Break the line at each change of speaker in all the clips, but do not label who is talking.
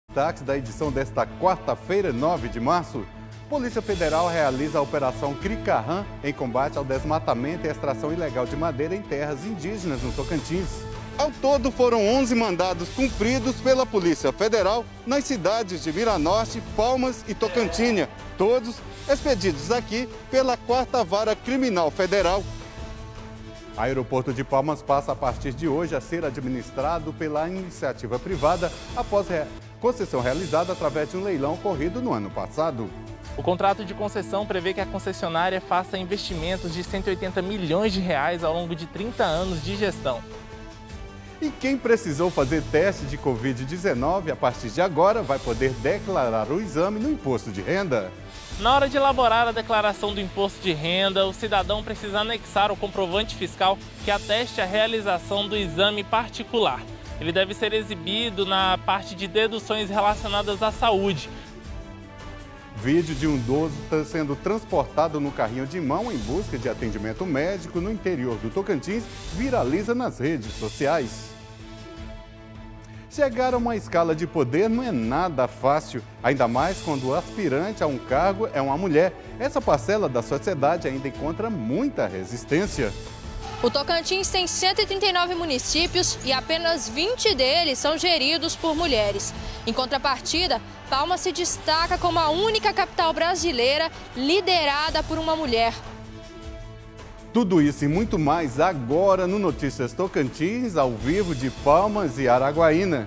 Destaques da edição desta quarta-feira, 9 de março. Polícia Federal realiza a Operação Cricarrã em combate ao desmatamento e extração ilegal de madeira em terras indígenas no Tocantins. Ao todo, foram 11 mandados cumpridos pela Polícia Federal nas cidades de Viranorte, Palmas e Tocantinha, todos expedidos aqui pela 4ª Vara Criminal Federal. O aeroporto de Palmas passa a partir de hoje a ser administrado pela iniciativa privada após concessão realizada através de um leilão ocorrido no ano passado.
O contrato de concessão prevê que a concessionária faça investimentos de 180 milhões de reais ao longo de 30 anos de gestão.
E quem precisou fazer teste de Covid-19, a partir de agora vai poder declarar o exame no imposto de renda.
Na hora de elaborar a declaração do imposto de renda, o cidadão precisa anexar o comprovante fiscal que ateste a realização do exame particular. Ele deve ser exibido na parte de deduções relacionadas à saúde.
Vídeo de um idoso sendo transportado no carrinho de mão em busca de atendimento médico no interior do Tocantins viraliza nas redes sociais. Chegar a uma escala de poder não é nada fácil, ainda mais quando o aspirante a um cargo é uma mulher. Essa parcela da sociedade ainda encontra muita resistência.
O Tocantins tem 139 municípios e apenas 20 deles são geridos por mulheres. Em contrapartida, Palmas se destaca como a única capital brasileira liderada por uma mulher.
Tudo isso e muito mais agora no Notícias Tocantins, ao vivo de Palmas e Araguaína.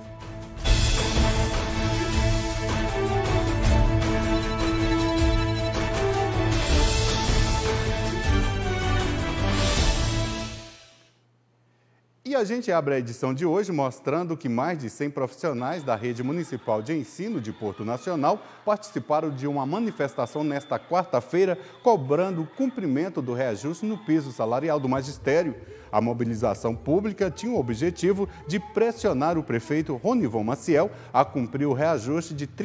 E a gente abre a edição de hoje mostrando que mais de 100 profissionais da Rede Municipal de Ensino de Porto Nacional participaram de uma manifestação nesta quarta-feira, cobrando o cumprimento do reajuste no piso salarial do magistério. A mobilização pública tinha o objetivo de pressionar o prefeito Ronivon Maciel a cumprir o reajuste de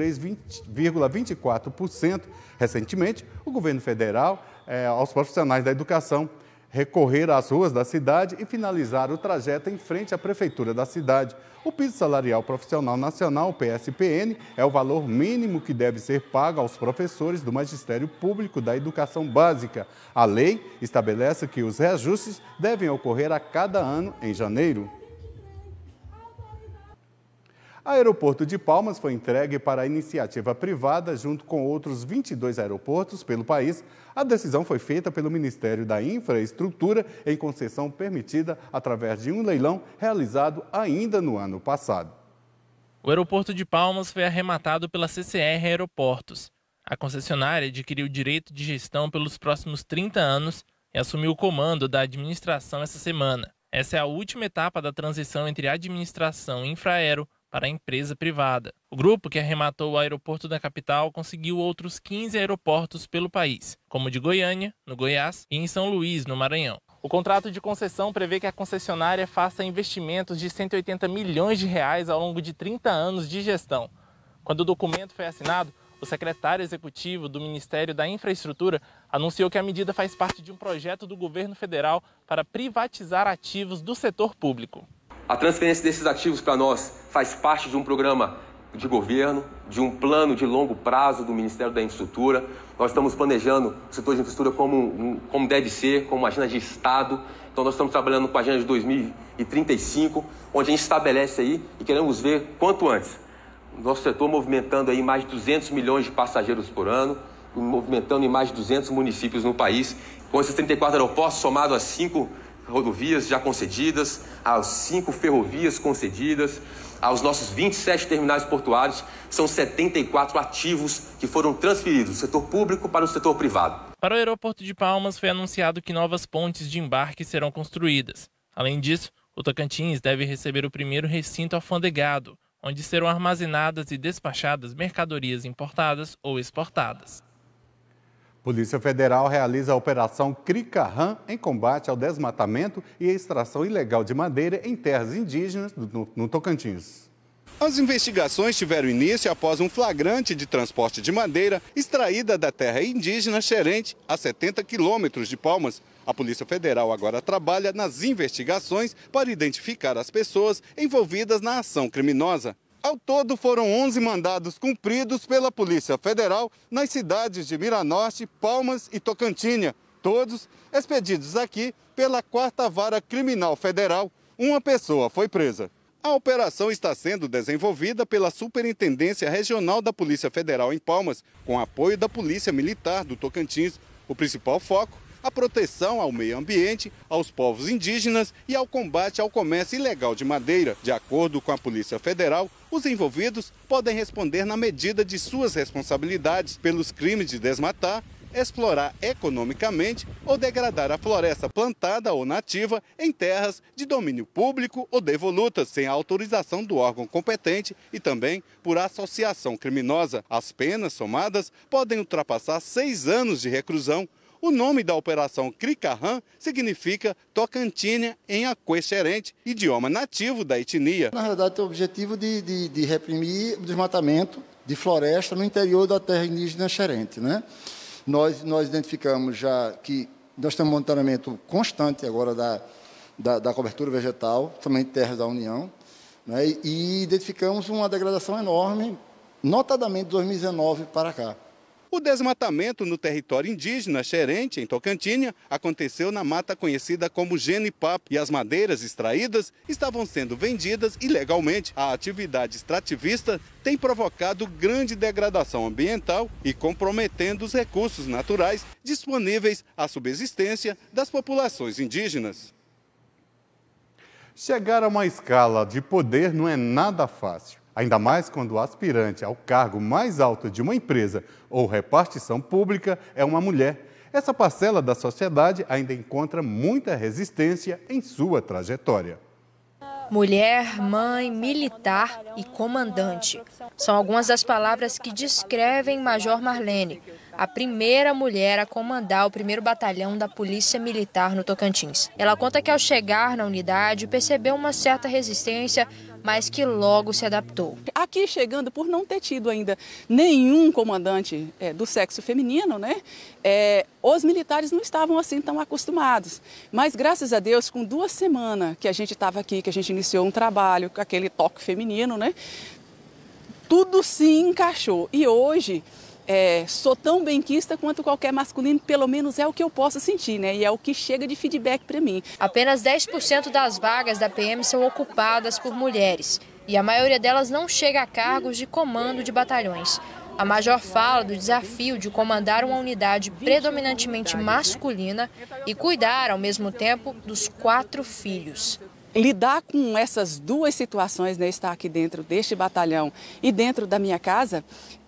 33,24%. Recentemente, o governo federal, aos profissionais da educação, recorrer às ruas da cidade e finalizar o trajeto em frente à prefeitura da cidade. O piso salarial profissional nacional, o PSPN, é o valor mínimo que deve ser pago aos professores do Magistério Público da Educação Básica. A lei estabelece que os reajustes devem ocorrer a cada ano em janeiro. O aeroporto de Palmas foi entregue para a iniciativa privada junto com outros 22 aeroportos pelo país. A decisão foi feita pelo Ministério da Infraestrutura em concessão permitida através de um leilão realizado ainda no ano passado.
O aeroporto de Palmas foi arrematado pela CCR Aeroportos. A concessionária adquiriu o direito de gestão pelos próximos 30 anos e assumiu o comando da administração essa semana. Essa é a última etapa da transição entre a administração e Infraero para a empresa privada. O grupo que arrematou o aeroporto da capital conseguiu outros 15 aeroportos pelo país, como o de Goiânia, no Goiás, e em São Luís, no Maranhão. O contrato de concessão prevê que a concessionária faça investimentos de 180 milhões de reais ao longo de 30 anos de gestão. Quando o documento foi assinado, o secretário executivo do Ministério da Infraestrutura anunciou que a medida faz parte de um projeto do governo federal para privatizar ativos do setor público.
A transferência desses ativos para nós faz parte de um programa de governo, de um plano de longo prazo do Ministério da Infraestrutura. Nós estamos planejando o setor de infraestrutura como deve ser, como uma agenda de Estado. Então nós estamos trabalhando com a agenda de 2035, onde a gente estabelece aí e queremos ver quanto antes. O nosso setor movimentando aí mais de 200 milhões de passageiros por ano, movimentando em mais de 200 municípios no país, com esses 34 aeroportos somados a 5 rodovias já concedidas, às 5 ferrovias concedidas, aos nossos 27 terminais portuários, são 74 ativos que foram transferidos do setor público para o setor privado.
Para o aeroporto de Palmas foi anunciado que novas pontes de embarque serão construídas. Além disso, o Tocantins deve receber o primeiro recinto alfandegado, onde serão armazenadas e despachadas mercadorias importadas ou exportadas.
Polícia Federal realiza a Operação Cricarrã em combate ao desmatamento e extração ilegal de madeira em terras indígenas no Tocantins. As investigações tiveram início após um flagrante de transporte de madeira extraída da terra indígena Xerente, a 70 quilômetros de Palmas. A Polícia Federal agora trabalha nas investigações para identificar as pessoas envolvidas na ação criminosa. Ao todo, foram 11 mandados cumpridos pela Polícia Federal nas cidades de Miranorte, Palmas e Tocantinha, todos expedidos aqui pela 4ª Vara Criminal Federal. Uma pessoa foi presa. A operação está sendo desenvolvida pela Superintendência Regional da Polícia Federal em Palmas, com apoio da Polícia Militar do Tocantins. O principal foco, a proteção ao meio ambiente, aos povos indígenas e ao combate ao comércio ilegal de madeira. De acordo com a Polícia Federal, os envolvidos podem responder na medida de suas responsabilidades pelos crimes de desmatar, explorar economicamente ou degradar a floresta plantada ou nativa em terras de domínio público ou devolutas, sem a autorização do órgão competente e também por associação criminosa. As penas somadas podem ultrapassar 6 anos de reclusão. O nome da operação Cricarrã significa Tocantinha em Aquexerente, idioma nativo da etnia.
Na realidade, tem o objetivo de reprimir o desmatamento de floresta no interior da terra indígena Xerente, né? Nós identificamos já que nós temos um monitoramento constante agora da cobertura vegetal, também de terras da União, né? E identificamos uma degradação enorme, notadamente de 2019 para cá.
O desmatamento no território indígena Xerente, em Tocantinha, aconteceu na mata conhecida como genipapo e as madeiras extraídas estavam sendo vendidas ilegalmente. A atividade extrativista tem provocado grande degradação ambiental e comprometendo os recursos naturais disponíveis à subsistência das populações indígenas. Chegar a uma escala de poder não é nada fácil. Ainda mais quando o aspirante ao cargo mais alto de uma empresa ou repartição pública é uma mulher. Essa parcela da sociedade ainda encontra muita resistência em sua trajetória.
Mulher, mãe, militar e comandante. São algumas das palavras que descrevem Major Marlene, a primeira mulher a comandar o 1º Batalhão da Polícia Militar no Tocantins. Ela conta que ao chegar na unidade percebeu uma certa resistência, mas que logo se adaptou.
Aqui chegando, por não ter tido ainda nenhum comandante do sexo feminino, né? Os militares não estavam assim tão acostumados. Mas graças a Deus, com 2 semanas que a gente estava aqui, que a gente iniciou um trabalho com aquele toque feminino, né? Tudo se encaixou. E hoje sou tão benquista quanto qualquer masculino, pelo menos é o que eu posso sentir, né? E é o que chega de feedback para mim.
Apenas 10% das vagas da PM são ocupadas por mulheres e a maioria delas não chega a cargos de comando de batalhões. A major fala do desafio de comandar uma unidade predominantemente masculina e cuidar, ao mesmo tempo, dos 4 filhos.
Lidar com essas 2 situações, né, estar aqui dentro deste batalhão e dentro da minha casa,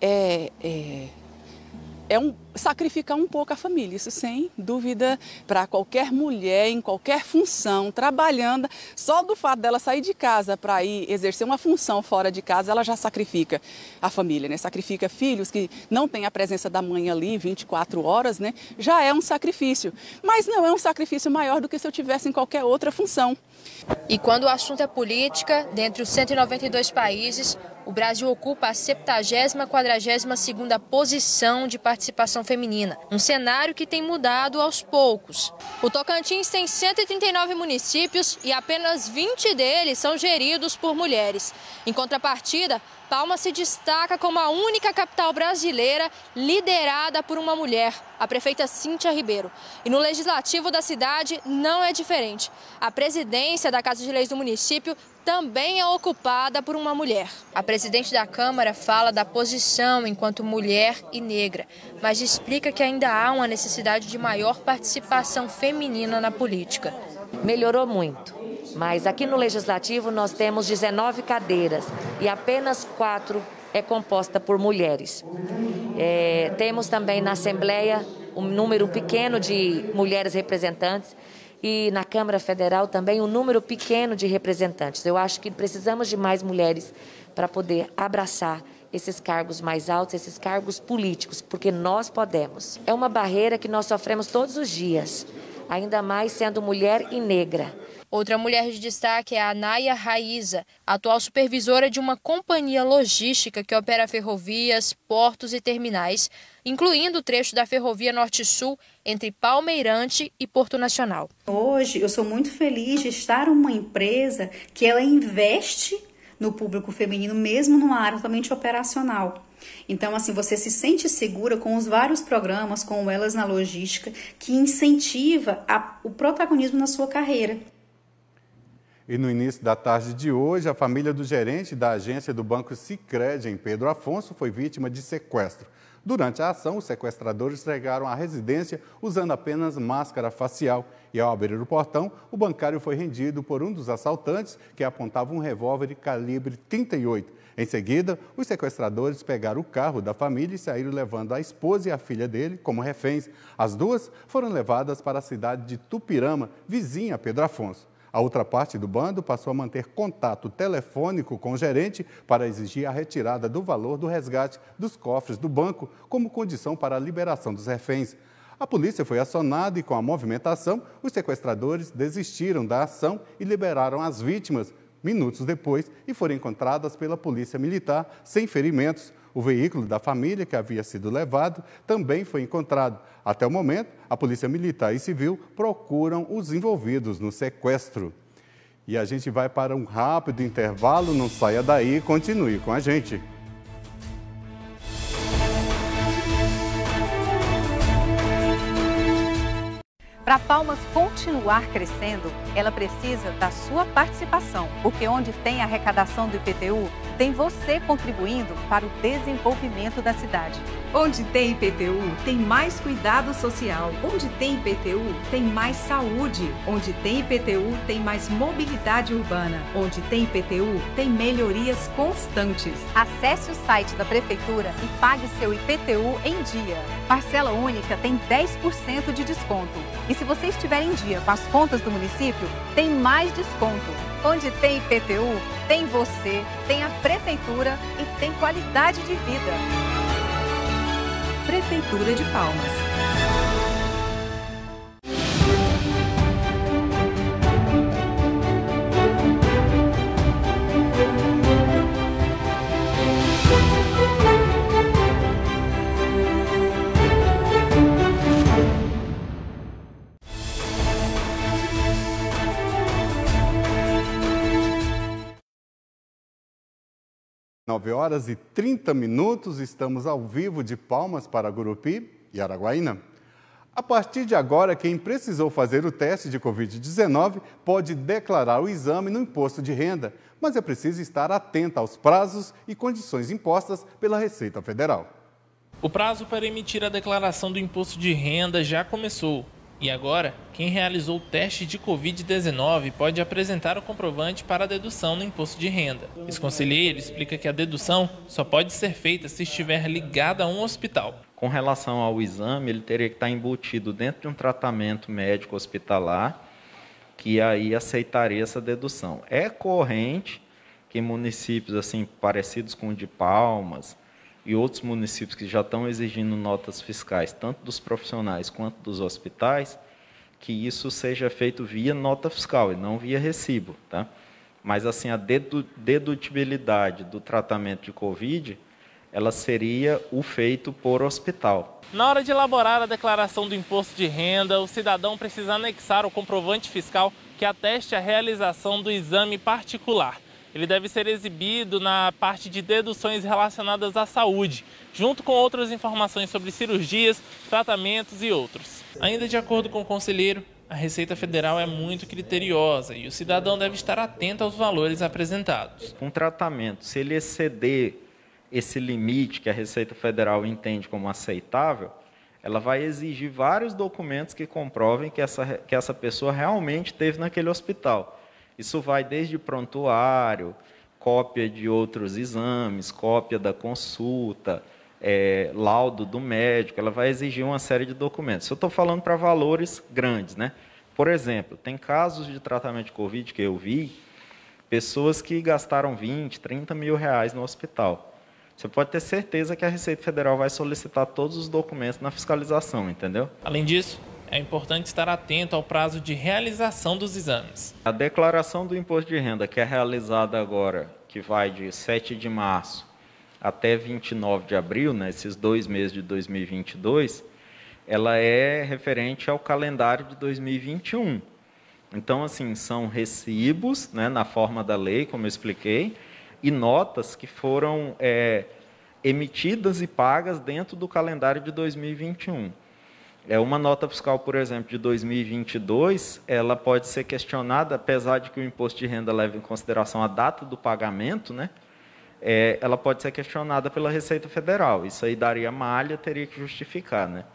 sacrificar um pouco a família, isso sem dúvida, para qualquer mulher, em qualquer função, trabalhando, só do fato dela sair de casa para ir exercer uma função fora de casa, ela já sacrifica a família, né? Sacrifica filhos que não têm a presença da mãe ali 24 horas, né? Já é um sacrifício, mas não é um sacrifício maior do que se eu tivesse em qualquer outra função.
E quando o assunto é política, dentre os 192 países, o Brasil ocupa a 70ª-42ª posição de participação feminina, um cenário que tem mudado aos poucos. O Tocantins tem 139 municípios e apenas 20 deles são geridos por mulheres. Em contrapartida, Palmas se destaca como a única capital brasileira liderada por uma mulher, a prefeita Cíntia Ribeiro. E no legislativo da cidade não é diferente. A presidência da Casa de Leis do município também é ocupada por uma mulher. A presidente da Câmara fala da posição enquanto mulher e negra, mas explica que ainda há uma necessidade de maior participação feminina na política.
Melhorou muito. Mas aqui no Legislativo nós temos 19 cadeiras e apenas 4 é composta por mulheres. Temos também na Assembleia um número pequeno de mulheres representantes e na Câmara Federal também um número pequeno de representantes. Eu acho que precisamos de mais mulheres para poder abraçar esses cargos mais altos, esses cargos políticos, porque nós podemos. É uma barreira que nós sofremos todos os dias, ainda mais sendo mulher e negra.
Outra mulher de destaque é a Naya Raíza, atual supervisora de uma companhia logística que opera ferrovias, portos e terminais, incluindo o trecho da Ferrovia Norte-Sul entre Palmeirante e Porto Nacional.
Hoje eu sou muito feliz de estar numa empresa que ela investe no público feminino, mesmo numa área totalmente operacional. Então, assim, você se sente segura com os vários programas, com o Elas na Logística, que incentiva o protagonismo na sua carreira.
E no início da tarde de hoje, a família do gerente da agência do Banco Sicredi, em Pedro Afonso, foi vítima de sequestro. Durante a ação, os sequestradores chegaram à residência usando apenas máscara facial. E ao abrir o portão, o bancário foi rendido por um dos assaltantes que apontava um revólver de calibre 38. Em seguida, os sequestradores pegaram o carro da família e saíram levando a esposa e a filha dele como reféns. As duas foram levadas para a cidade de Tupirama, vizinha a Pedro Afonso. A outra parte do bando passou a manter contato telefônico com o gerente para exigir a retirada do valor do resgate dos cofres do banco como condição para a liberação dos reféns. A polícia foi acionada e, com a movimentação, os sequestradores desistiram da ação e liberaram as vítimas minutos depois e foram encontradas pela polícia militar sem ferimentos. O veículo da família que havia sido levado também foi encontrado. Até o momento, a Polícia Militar e Civil procuram os envolvidos no sequestro. E a gente vai para um rápido intervalo, não saia daí, continue com a gente.
Para Palmas continuar crescendo, ela precisa da sua participação, porque onde tem arrecadação do IPTU, tem você contribuindo para o desenvolvimento da cidade.
Onde tem IPTU, tem mais cuidado social. Onde tem IPTU, tem mais saúde. Onde tem IPTU, tem mais mobilidade urbana. Onde tem IPTU, tem melhorias constantes.
Acesse o site da Prefeitura e pague seu IPTU em dia. Parcela única tem 10% de desconto. E se você estiver em dia com as contas do município, tem mais desconto. Onde tem IPTU, tem você, tem a Prefeitura e tem qualidade de vida.
Prefeitura de Palmas.
Nove horas e 30 minutos, estamos ao vivo de Palmas para Gurupi e Araguaína. A partir de agora, quem precisou fazer o teste de Covid-19 pode declarar o exame no imposto de renda, mas é preciso estar atento aos prazos e condições impostas pela Receita Federal.
O prazo para emitir a declaração do imposto de renda já começou. E agora, quem realizou o teste de Covid-19 pode apresentar o comprovante para a dedução no imposto de renda. Esse conselheiro explica que a dedução só pode ser feita se estiver ligada a um hospital.
Com relação ao exame, ele teria que estar embutido dentro de um tratamento médico hospitalar, que aí aceitaria essa dedução. É corrente que em municípios assim, parecidos com o de Palmas e outros municípios que já estão exigindo notas fiscais, tanto dos profissionais quanto dos hospitais, que isso seja feito via nota fiscal e não via recibo, tá? Mas assim, a dedutibilidade do tratamento de Covid, ela seria o feito por hospital.
Na hora de elaborar a declaração do imposto de renda, o cidadão precisa anexar o comprovante fiscal que ateste a realização do exame particular. Ele deve ser exibido na parte de deduções relacionadas à saúde, junto com outras informações sobre cirurgias, tratamentos e outros. Ainda de acordo com o conselheiro, a Receita Federal é muito criteriosa e o cidadão deve estar atento aos valores apresentados.
Um tratamento, se ele exceder esse limite que a Receita Federal entende como aceitável, ela vai exigir vários documentos que comprovem que essa pessoa realmente esteve naquele hospital. Isso vai desde prontuário, cópia de outros exames, cópia da consulta, laudo do médico. Ela vai exigir uma série de documentos. Eu estou falando para valores grandes, né? Por exemplo, tem casos de tratamento de Covid que eu vi, pessoas que gastaram 20, 30 mil reais no hospital. Você pode ter certeza que a Receita Federal vai solicitar todos os documentos na fiscalização, entendeu?
Além disso, é importante estar atento ao prazo de realização dos exames.
A declaração do imposto de renda, que é realizada agora, que vai de 7 de março até 29 de abril, né, esses 2 meses de 2022, ela é referente ao calendário de 2021. Então, assim, são recibos, né, na forma da lei, como eu expliquei, e notas que foram emitidas e pagas dentro do calendário de 2021. Uma nota fiscal, por exemplo, de 2022, ela pode ser questionada, apesar de que o imposto de renda leva em consideração a data do pagamento, né? Ela pode ser questionada pela Receita Federal. Isso aí daria malha, teria que justificar, né?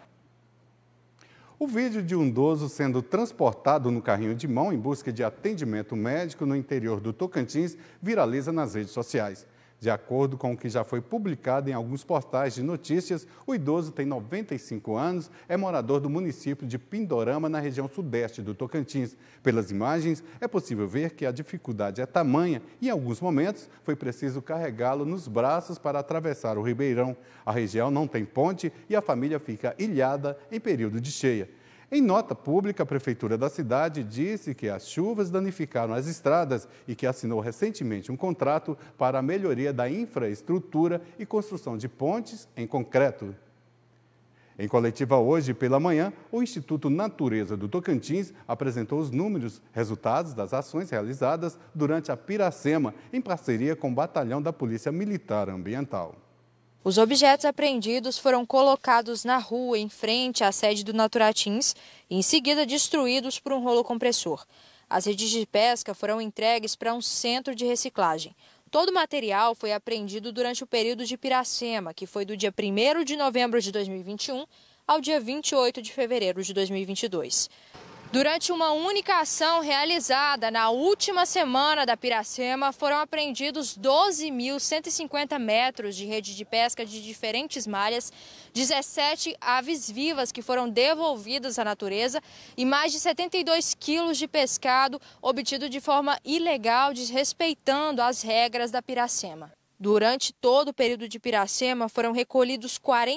O vídeo de um idoso sendo transportado no carrinho de mão em busca de atendimento médico no interior do Tocantins viraliza nas redes sociais. De acordo com o que já foi publicado em alguns portais de notícias, o idoso tem 95 anos, é morador do município de Pindorama, na região sudeste do Tocantins. Pelas imagens, é possível ver que a dificuldade é tamanha e, em alguns momentos, foi preciso carregá-lo nos braços para atravessar o Ribeirão. A região não tem ponte e a família fica ilhada em período de cheia. Em nota pública, a Prefeitura da cidade disse que as chuvas danificaram as estradas e que assinou recentemente um contrato para a melhoria da infraestrutura e construção de pontes em concreto. Em coletiva hoje pela manhã, o Instituto Natureza do Tocantins apresentou os resultados das ações realizadas durante a Piracema, em parceria com o Batalhão da Polícia Militar Ambiental.
Os objetos apreendidos foram colocados na rua em frente à sede do Naturatins e em seguida destruídos por um rolo compressor. As redes de pesca foram entregues para um centro de reciclagem. Todo o material foi apreendido durante o período de Piracema, que foi do dia 1º de novembro de 2021 ao dia 28 de fevereiro de 2022. Durante uma única ação realizada na última semana da Piracema, foram apreendidos 12.150 metros de rede de pesca de diferentes malhas, 17 aves vivas que foram devolvidas à natureza e mais de 72 quilos de pescado obtido de forma ilegal, desrespeitando as regras da Piracema. Durante todo o período de Piracema, foram recolhidos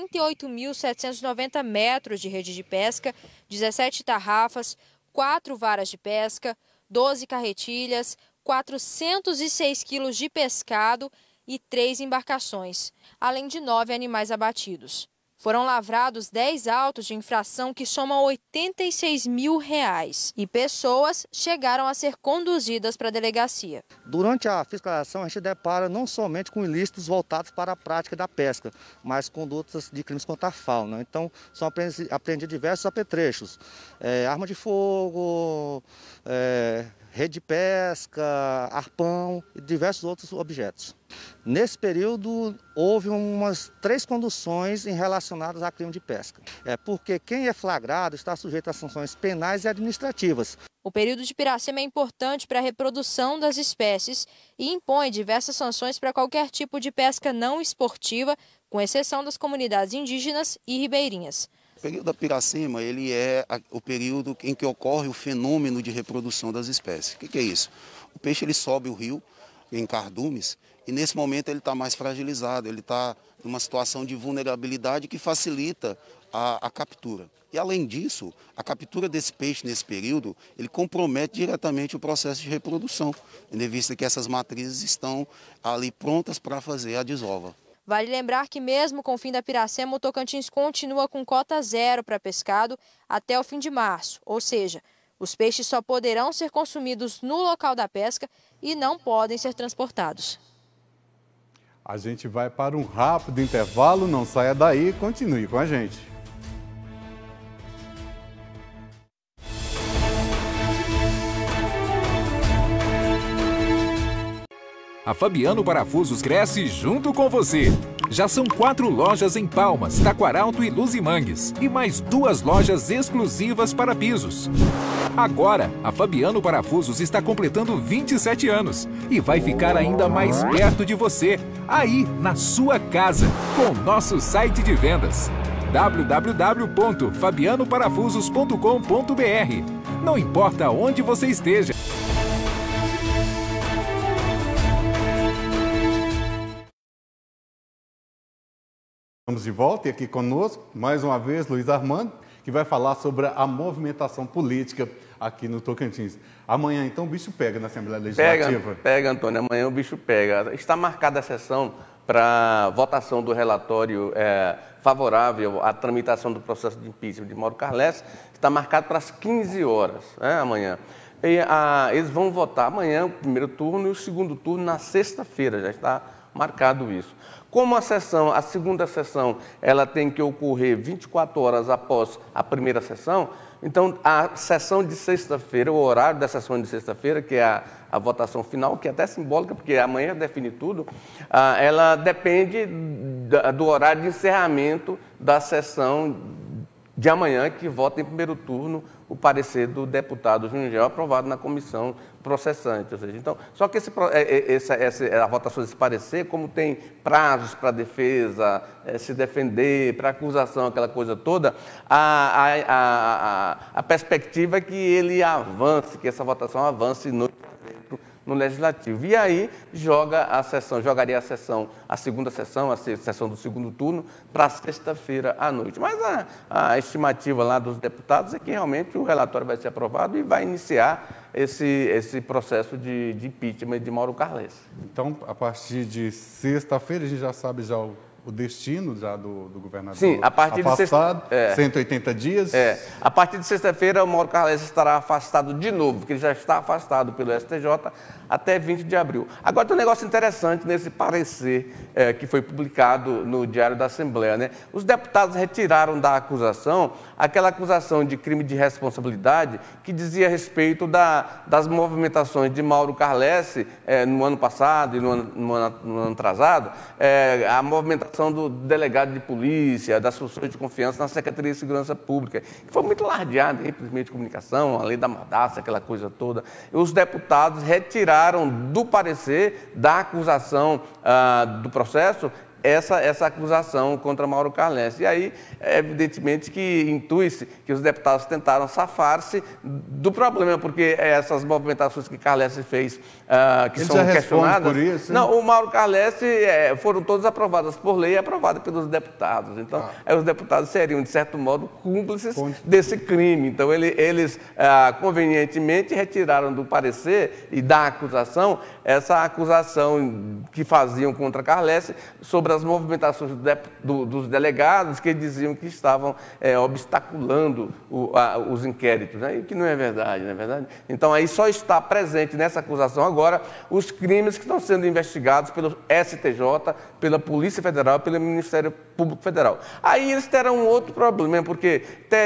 48.790 metros de rede de pesca, 17 tarrafas, 4 varas de pesca, 12 carretilhas, 406 quilos de pescado e 3 embarcações, além de 9 animais abatidos. Foram lavrados 10 autos de infração que somam R$86 mil e pessoas chegaram a ser conduzidas para a delegacia.
Durante a fiscalização, a gente depara não somente com ilícitos voltados para a prática da pesca, mas condutas de crimes contra a fauna. Então, são apreendidos diversos apetrechos, arma de fogo, rede de pesca, arpão e diversos outros objetos. Nesse período, houve umas 3 conduções relacionadas a crime de pesca. Porque quem é flagrado está sujeito a sanções penais e administrativas.
O período de Piracema é importante para a reprodução das espécies e impõe diversas sanções para qualquer tipo de pesca não esportiva, com exceção das comunidades indígenas e ribeirinhas.
O período da Piracema, ele é o período em que ocorre o fenômeno de reprodução das espécies. O que é isso? O peixe ele sobe o rio em cardumes e nesse momento ele está mais fragilizado, ele está numa situação de vulnerabilidade que facilita a captura. E além disso, a captura desse peixe nesse período, ele compromete diretamente o processo de reprodução, tendo em vista que essas matrizes estão ali prontas para fazer a desova.
Vale lembrar que mesmo com o fim da Piracema, o Tocantins continua com cota zero para pescado até o fim de março, ou seja, os peixes só poderão ser consumidos no local da pesca e não podem ser transportados.
A gente vai para um rápido intervalo, não saia daí, continue com a gente.
A Fabiano Parafusos cresce junto com você. Já são 4 lojas em Palmas, Taquaralto e Luzimangues. E mais 2 lojas exclusivas para pisos. Agora, a Fabiano Parafusos está completando 27 anos. E vai ficar ainda mais perto de você. Aí, na sua casa, com o nosso site de vendas. www.fabianoparafusos.com.br. Não importa onde você esteja.
Estamos de volta e aqui conosco, mais uma vez, Luiz Armando, que vai falar sobre a movimentação política aqui no Tocantins. Amanhã, então, o bicho pega na Assembleia Legislativa.
Pega, Antônio, amanhã o bicho pega. Está marcada a sessão para votação do relatório favorável à tramitação do processo de impeachment de Mauro Carles. Está marcado para as 15 horas, amanhã. eles vão votar amanhã o primeiro turno e o segundo turno na sexta-feira, já está marcado isso. Como a segunda sessão, ela tem que ocorrer 24 horas após a primeira sessão, então a sessão de sexta-feira, o horário da sessão de sexta-feira, que é a votação final, que é até simbólica, porque amanhã define tudo, ela depende do horário de encerramento da sessão de amanhã, que vota em primeiro turno o parecer do deputado Júnior Gel, aprovado na comissão processante. Ou seja, então, só que a votação desse parecer, como tem prazos para a defesa, se defender, para a acusação, aquela coisa toda, a perspectiva é que ele avance, que essa votação avance no Legislativo. E aí jogaria a segunda sessão, a sessão do segundo turno, para sexta-feira à noite. Mas a estimativa lá dos deputados é que realmente o relatório vai ser aprovado e vai iniciar esse processo de impeachment de Mauro Carles.
Então, a partir de sexta-feira, a gente já sabe o destino já do governador.
Sim, a partir
afastado,
de
180 dias.
A partir de sexta-feira, o Mauro Carles estará afastado de novo, porque ele já está afastado pelo STJ até 20 de abril. Agora tem um negócio interessante nesse parecer que foi publicado no Diário da Assembleia, né? Os deputados retiraram da acusação aquela acusação de crime de responsabilidade que dizia a respeito das movimentações de Mauro Carles no ano passado e no ano atrasado, a movimentação do delegado de polícia, das funções de confiança na Secretaria de Segurança Pública, que foi muito lardeada em meio de comunicação, a lei da mordaça, aquela coisa toda. E os deputados retiraram do parecer da acusação do processo essa acusação contra Mauro Carles. E aí, evidentemente, que intui-se que os deputados tentaram safar-se do problema, porque essas movimentações que Carles fez, que
ele
são questionadas...
por isso, hein?
Não, o Mauro Carles foram todas aprovadas por lei e aprovadas pelos deputados. Então, os deputados seriam, de certo modo, cúmplices desse crime. Então, eles convenientemente retiraram do parecer e da acusação essa acusação que faziam contra Carles sobre as movimentações dos delegados que diziam que estavam obstaculando os inquéritos, né? E que não é verdade, não é verdade? Então, aí só está presente nessa acusação agora os crimes que estão sendo investigados pelo STJ, pela Polícia Federal, pelo Ministério Público Federal. Aí eles terão um outro problema, porque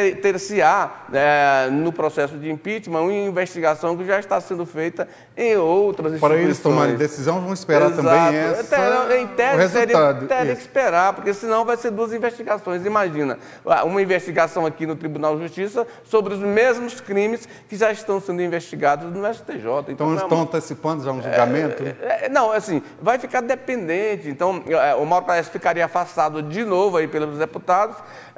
ter-se-á no processo de impeachment uma investigação que já está sendo feita em outras instituições.
Para eles tomarem decisão, vão esperar também
em tese, teria que esperar, porque senão vai ser duas investigações. Imagina, uma investigação aqui no Tribunal de Justiça sobre os mesmos crimes que já estão sendo investigados no STJ.
Então eles estão antecipando já um julgamento?
Não, assim, vai ficar dependente. Então, o Mauro Carles ficaria afastado de novo aí pelos deputados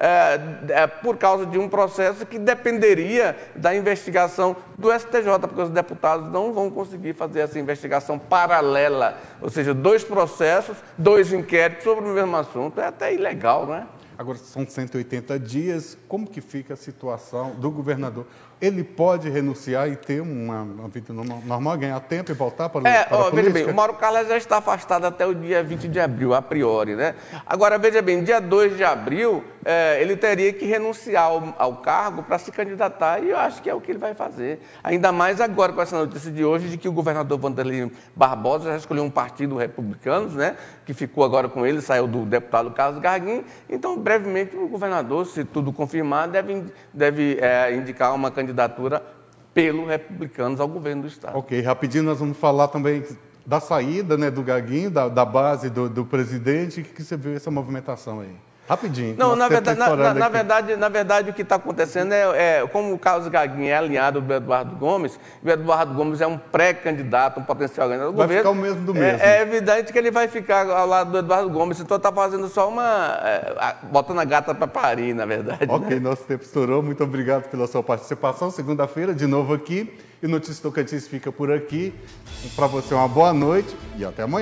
por causa de um processo que dependeria da investigação do STJ, porque os deputados não vão conseguir fazer essa investigação paralela, ou seja, dois processos, dois inquéritos sobre o mesmo assunto. É até ilegal, não é?
Agora, são 180 dias, como que fica a situação do governador? Ele pode renunciar e ter uma vida normal, ganhar tempo e voltar para a política?
Veja bem, o Mauro Carles já está afastado até o dia 20 de abril, a priori, né? Agora, veja bem, dia 2 de abril, ele teria que renunciar ao cargo para se candidatar, e eu acho que é o que ele vai fazer. Ainda mais agora com essa notícia de hoje de que o governador Wanderlei Barbosa já escolheu um partido republicano, né? Que ficou agora com ele, saiu do deputado Carlos Garguim. Então, brevemente, o governador, se tudo confirmar, deve indicar uma candidatura pelo Republicanos ao governo do Estado.
Ok, rapidinho nós vamos falar também da saída, né, do Gaguinho, da base do presidente. O que você viu essa movimentação aí? Rapidinho.
Não, na verdade, o que está acontecendo como o Carlos Gaguinho é alinhado do Eduardo Gomes, o Eduardo Gomes é um pré-candidato, um potencial candidato do governo.
Vai ficar o mesmo do mesmo.
É evidente que ele vai ficar ao lado do Eduardo Gomes, então está fazendo só botando a gata para parir, na verdade.
Ok,
né?
Nosso tempo estourou. Muito obrigado pela sua participação. Segunda-feira, de novo aqui. E o Notícias Tocantins fica por aqui. Para você, uma boa noite e até amanhã.